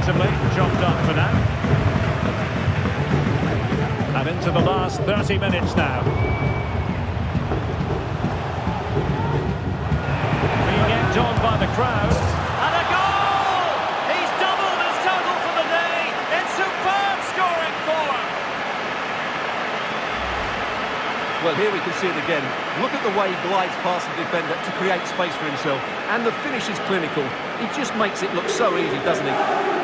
defensively, job done for now. And into the last 30 minutes now. Being egged on by the crowd. And a goal! He's doubled his total for the day in superb scoring form. Well, here we can see it again. Look at the way he glides past the defender to create space for himself. And the finish is clinical. He just makes it look so easy, doesn't he?